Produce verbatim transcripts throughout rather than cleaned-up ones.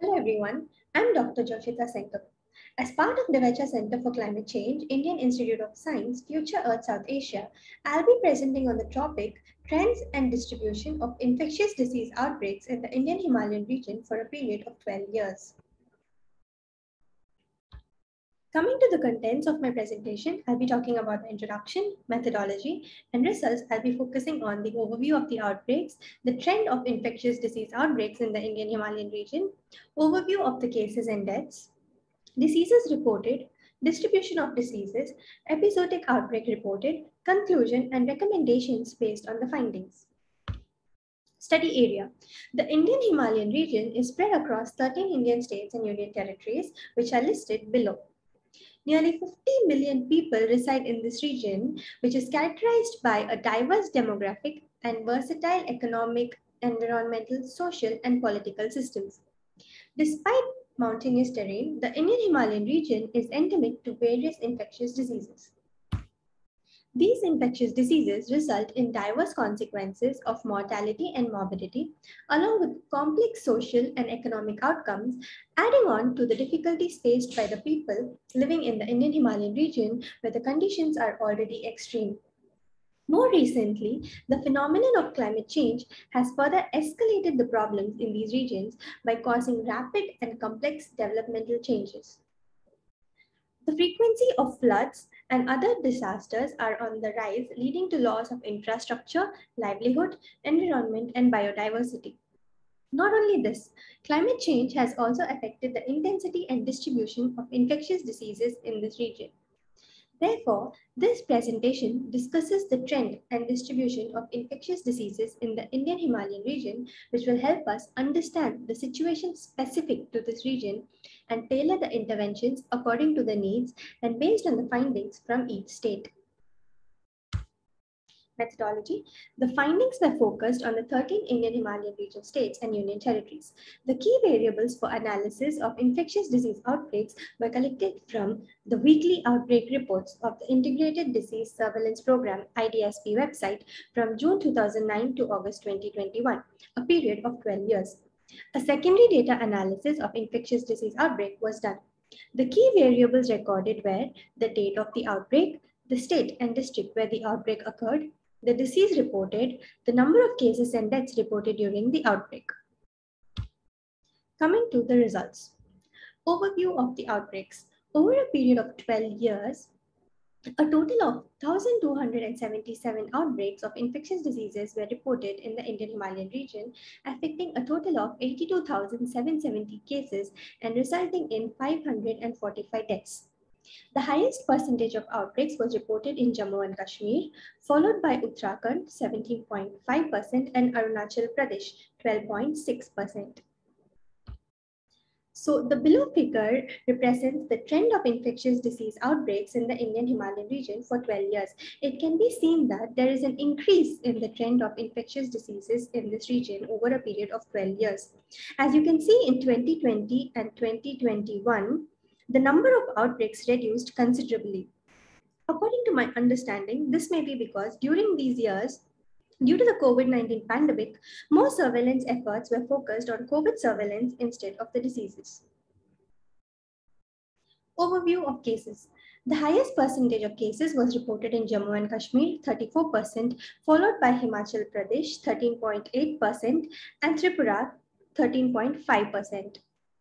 Hello everyone, I'm Doctor Joshita Senkar. As part of Devacha Center for Climate Change, Indian Institute of Science, Future Earth South Asia, I'll be presenting on the topic Trends and Distribution of Infectious Disease Outbreaks in the Indian Himalayan region for a period of twelve years. Coming to the contents of my presentation, I'll be talking about the introduction, methodology, and results. I'll be focusing on the overview of the outbreaks, the trend of infectious disease outbreaks in the Indian Himalayan region, overview of the cases and deaths, diseases reported, distribution of diseases, episodic outbreak reported, conclusion, and recommendations based on the findings. Study area. The Indian Himalayan region is spread across thirteen Indian states and union territories, which are listed below. Nearly fifty million people reside in this region, which is characterized by a diverse demographic and versatile economic, environmental, social, and political systems. Despite mountainous terrain, the Indian Himalayan region is endemic to various infectious diseases. These infectious diseases result in diverse consequences of mortality and morbidity, along with complex social and economic outcomes, adding on to the difficulties faced by the people living in the Indian Himalayan region where the conditions are already extreme. More recently, the phenomenon of climate change has further escalated the problems in these regions by causing rapid and complex developmental changes. The frequency of floods and other disasters are on the rise, leading to loss of infrastructure, livelihood, environment, and biodiversity. Not only this, climate change has also affected the intensity and distribution of infectious diseases in this region. Therefore, this presentation discusses the trend and distribution of infectious diseases in the Indian Himalayan region, which will help us understand the situation specific to this region and tailor the interventions according to the needs and based on the findings from each state. Methodology. The findings were focused on the thirteen Indian Himalayan region states and union territories. The key variables for analysis of infectious disease outbreaks were collected from the weekly outbreak reports of the Integrated Disease Surveillance Program I D S P website from June two thousand nine to August twenty twenty-one, a period of twelve years. A secondary data analysis of infectious disease outbreak was done. The key variables recorded were the date of the outbreak, the state and district where the outbreak occurred, the disease reported, the number of cases and deaths reported during the outbreak. Coming to the results. Overview of the outbreaks. Over a period of twelve years, a total of one thousand two hundred seventy-seven outbreaks of infectious diseases were reported in the Indian Himalayan region, affecting a total of eighty-two thousand seven hundred seventy cases and resulting in five hundred forty-five deaths. The highest percentage of outbreaks was reported in Jammu and Kashmir, followed by Uttarakhand seventeen point five percent and Arunachal Pradesh twelve point six percent. So the below figure represents the trend of infectious disease outbreaks in the Indian Himalayan region for twelve years. It can be seen that there is an increase in the trend of infectious diseases in this region over a period of twelve years. As you can see in twenty twenty and twenty twenty-one, the number of outbreaks reduced considerably. According to my understanding, this may be because during these years, due to the COVID nineteen pandemic, more surveillance efforts were focused on COVID surveillance instead of the diseases. Overview of cases. The highest percentage of cases was reported in Jammu and Kashmir, thirty-four percent, followed by Himachal Pradesh, thirteen point eight percent, and Tripura, thirteen point five percent.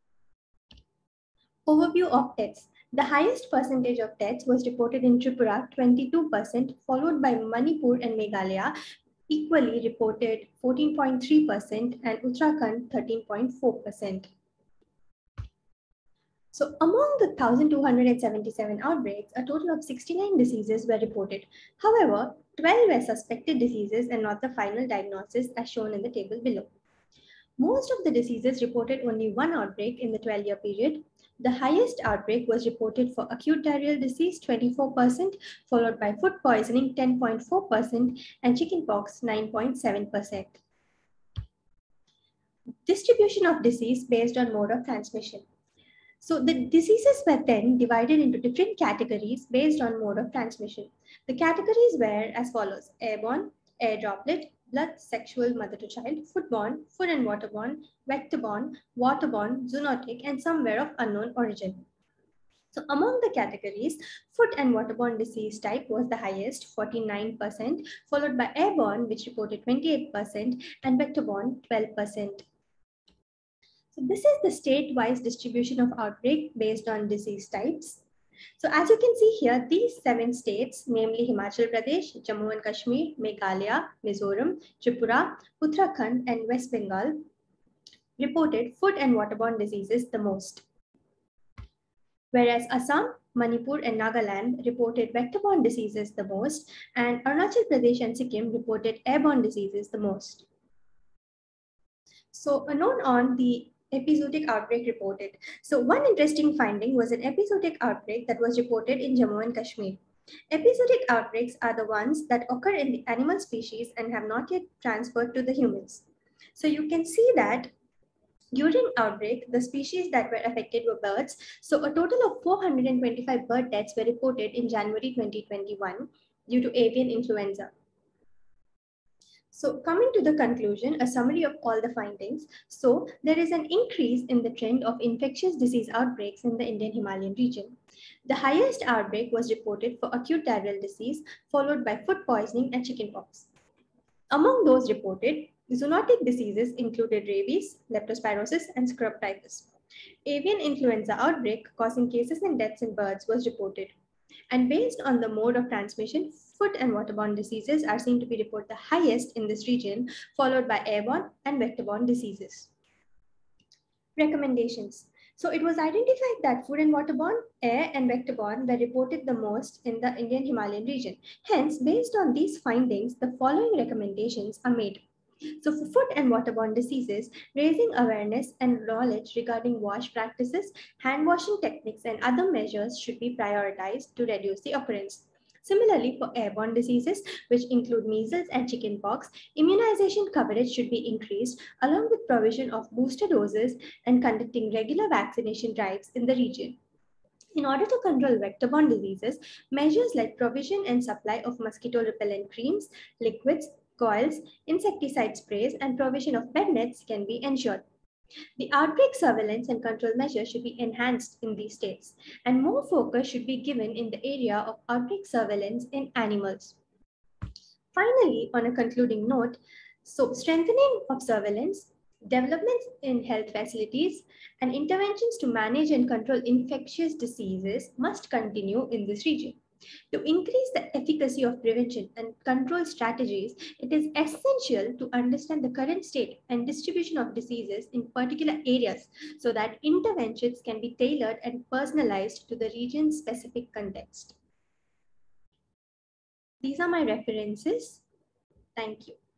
Overview of deaths. The highest percentage of deaths was reported in Tripura, twenty-two percent, followed by Manipur and Meghalaya, equally reported fourteen point three percent, and Uttarakhand, thirteen point four percent. So among the one thousand two hundred seventy-seven outbreaks, a total of sixty-nine diseases were reported. However, twelve were suspected diseases and not the final diagnosis as shown in the table below. Most of the diseases reported only one outbreak in the twelve-year period. The highest outbreak was reported for acute diarrheal disease, twenty-four percent, followed by food poisoning, ten point four percent, and chickenpox, nine point seven percent. Distribution of disease based on mode of transmission. So the diseases were then divided into different categories based on mode of transmission. The categories were as follows: airborne, air droplet, blood, sexual, mother to child, foodborne, food and waterborne, vector-borne, waterborne, zoonotic, and some were of unknown origin. So among the categories, food and waterborne disease type was the highest, forty-nine percent, followed by airborne, which reported twenty-eight percent, and vector-borne, twelve percent. So this is the state-wise distribution of outbreak based on disease types. So as you can see here, these seven states, namely Himachal Pradesh, Jammu and Kashmir, Meghalaya, Mizoram, Tripura, Uttarakhand, and West Bengal, reported food and waterborne diseases the most. Whereas Assam, Manipur, and Nagaland reported vector-borne diseases the most, and Arunachal Pradesh and Sikkim reported airborne diseases the most. So a note on the episodic outbreak reported. So one interesting finding was an episodic outbreak that was reported in Jammu and Kashmir. Episodic outbreaks are the ones that occur in the animal species and have not yet transferred to the humans. So you can see that during outbreak, the species that were affected were birds. So a total of four hundred twenty-five bird deaths were reported in January twenty twenty-one due to avian influenza. So coming to the conclusion, a summary of all the findings. So there is an increase in the trend of infectious disease outbreaks in the Indian Himalayan region. The highest outbreak was reported for acute diarrheal disease, followed by food poisoning and chickenpox. Among those reported, zoonotic diseases included rabies, leptospirosis, and scrub typhus. Avian influenza outbreak causing cases and deaths in birds was reported. And based on the mode of transmission, food and waterborne diseases are seen to be reported the highest in this region, followed by airborne and vector-borne diseases. Recommendations. So it was identified that food and waterborne, air, and vector-borne were reported the most in the Indian Himalayan region. Hence, based on these findings, the following recommendations are made. So for food and waterborne diseases, raising awareness and knowledge regarding wash practices, hand washing techniques, and other measures should be prioritized to reduce the occurrence. Similarly, for airborne diseases, which include measles and chickenpox, immunization coverage should be increased along with provision of booster doses and conducting regular vaccination drives in the region. In order to control vector-borne diseases, measures like provision and supply of mosquito repellent creams, liquids, coils, insecticide sprays, and provision of bed nets can be ensured. The outbreak surveillance and control measures should be enhanced in these states, and more focus should be given in the area of outbreak surveillance in animals. Finally, on a concluding note, so strengthening of surveillance, developments in health facilities, and interventions to manage and control infectious diseases must continue in this region. To increase the efficacy of prevention and control strategies, it is essential to understand the current state and distribution of diseases in particular areas so that interventions can be tailored and personalized to the region's specific context. These are my references. Thank you.